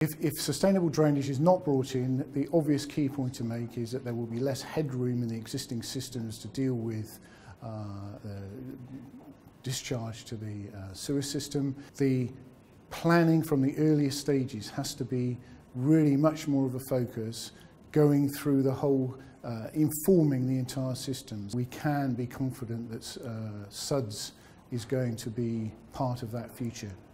If sustainable drainage is not brought in, the obvious key point to make is that there will be less headroom in the existing systems to deal with the discharge to the sewer system. The planning from the earliest stages has to be really much more of a focus, going through the whole, informing the entire system. We can be confident that SuDS is going to be part of that future.